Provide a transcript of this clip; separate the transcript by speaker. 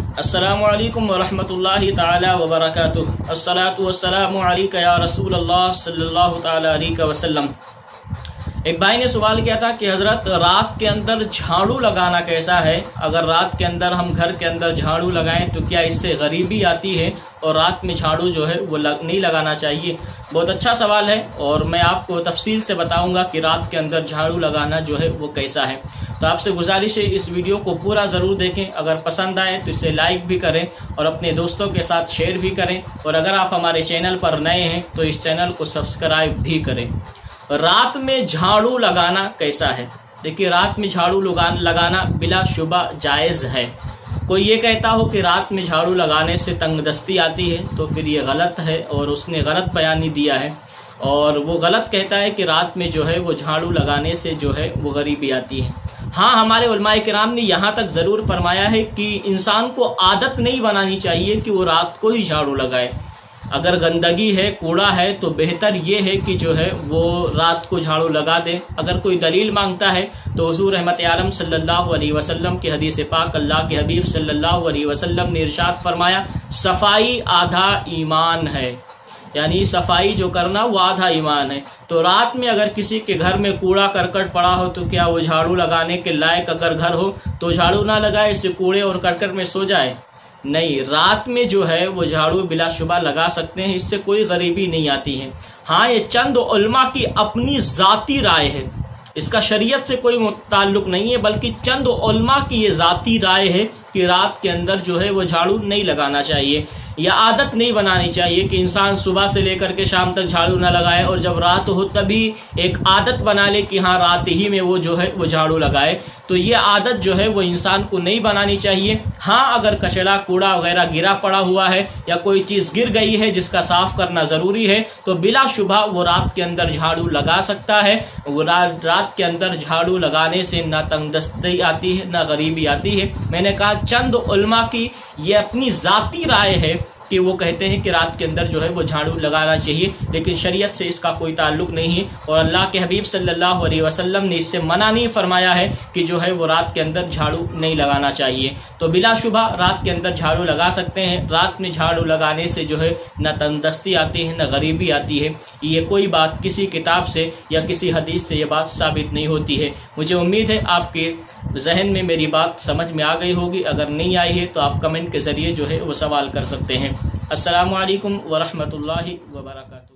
Speaker 1: السلام علیکم ورحمۃ اللہ تعالی وبرکاتہ۔ الصلاۃ والسلام علیک یا رسول اللہ صلی اللہ تعالی علیہ وسلم۔ ایک بھائی نے سوال کیا تھا کہ حضرت رات کے اندر جھاڑو لگانا کیسا ہے؟ اگر رات کے اندر ہم گھر کے اندر جھاڑو لگائیں تو کیا اس سے غریبی آتی ہے اور رات میں جھاڑو جو ہے وہ نہیں لگانا چاہیے؟ بہت اچھا سوال ہے اور میں آپ کو تفصیل سے بتاؤں گا کہ رات کے اندر جھاڑو لگانا جو ہے وہ کیسا ہے۔ تو آپ سے گزارش ہے اس ویڈیو کو پورا ضرور دیکھیں، اگر پسند آئے تو اسے لائک بھی کریں اور اپنے دوستوں کے ساتھ شیئر بھی کریں، اور اگر آپ ہمارے چینل پر نئے ہیں تو اس چینل کو سبسکرائب بھی کریں۔ رات میں جھاڑو لگانا کیسا ہے؟ دیکھیے، رات میں جھاڑو لگانا بلا شبہ جائز ہے۔ کوئی یہ کہتا ہو کہ رات میں جھاڑو لگانے سے تنگ دستی آتی ہے تو پھر یہ غلط ہے اور اس نے غلط بیانی دیا ہے، اور وہ غلط کہتا ہے کہ رات میں جو ہے وہ جھاڑو لگانے سے جو ہے وہ غریبی آتی ہے۔ ہاں، ہمارے علماء کرام نے یہاں تک ضرور فرمایا ہے کہ انسان کو عادت نہیں بنانی چاہیے کہ وہ رات کو ہی جھاڑو لگائے۔ اگر گندگی ہے، کوڑا ہے، تو بہتر یہ ہے کہ جو ہے وہ رات کو جھاڑو لگا دے۔ اگر کوئی دلیل مانگتا ہے تو حضور رحمت عالم صلی اللہ علیہ وسلم کی حدیث پاک، اللہ کے حبیب صلی اللہ علیہ وسلم نے ارشاد فرمایا، صفائی آدھا ایمان ہے، یعنی صفائی جو کرنا وہ آدھا ایمان ہے۔ تو رات میں اگر کسی کے گھر میں کوڑا کرکٹ پڑا ہو تو کیا وہ جھاڑو لگانے کے لائق اگر گھر ہو تو جھاڑو نہ لگائے، اسے کوڑے اور کرکٹ میں سو جائے؟ نہیں، رات میں جو ہے وہ جھاڑو بلا شبہ لگا سکتے ہیں، اس سے کوئی غریبی نہیں آتی ہے۔ ہاں، یہ چند علماء کی اپنی ذاتی رائے ہے، اس کا شریعت سے کوئی تعلق نہیں ہے، بلکہ چند علماء کی یہ ذاتی رائے ہے کہ رات کے اندر جو ہے وہ جھاڑو نہیں لگانا چاہیے، یا عادت نہیں بنانی چاہیے کہ انسان صبح سے لے کر کے شام تک جھاڑو نہ لگائے، اور جب رات ہو تبھی ایک عادت بنا لے کہ ہاں رات ہی میں وہ جو ہے وہ جھاڑو لگائے۔ تو یہ عادت جو ہے وہ انسان کو نہیں بنانی چاہیے۔ ہاں، اگر کچڑا کوڑا وغیرہ گرا پڑا ہوا ہے یا کوئی چیز گر گئی ہے جس کا صاف کرنا ضروری ہے تو بلا شبہ وہ رات کے اندر جھاڑو لگا سکتا ہے۔ وہ رات کے اندر جھاڑو لگانے سے نہ تنگ دستی آتی ہے نہ غریبی آتی ہے۔ میں نے کہا چند علماء کی یہ اپنی ذاتی رائے ہے کہ وہ کہتے ہیں کہ رات کے اندر جو ہے وہ جھاڑو لگانا چاہیے، لیکن شریعت سے اس کا کوئی تعلق نہیں ہے، اور اللہ کے حبیب صلی اللہ علیہ وسلم نے اس سے منع نہیں فرمایا ہے کہ جو ہے وہ رات کے اندر جھاڑو نہیں لگانا چاہیے۔ تو بلا شبہ رات کے اندر جھاڑو لگا سکتے ہیں۔ رات میں جھاڑو لگانے سے جو ہے نہ تندرستی آتی ہے نہ غریبی آتی ہے۔ یہ کوئی بات کسی کتاب سے یا کسی حدیث سے یہ بات ثابت نہیں ہوتی ہے۔ مجھے امید ہے آپ کے ذہن میں میری بات سمجھ میں آ گئی ہوگی، اگر نہیں آئی ہے تو آپ کمنٹ کے ذریعے جو ہے وہ سوال کر سکتے ہیں۔ السلام علیکم ورحمۃ اللہ وبرکاتہ۔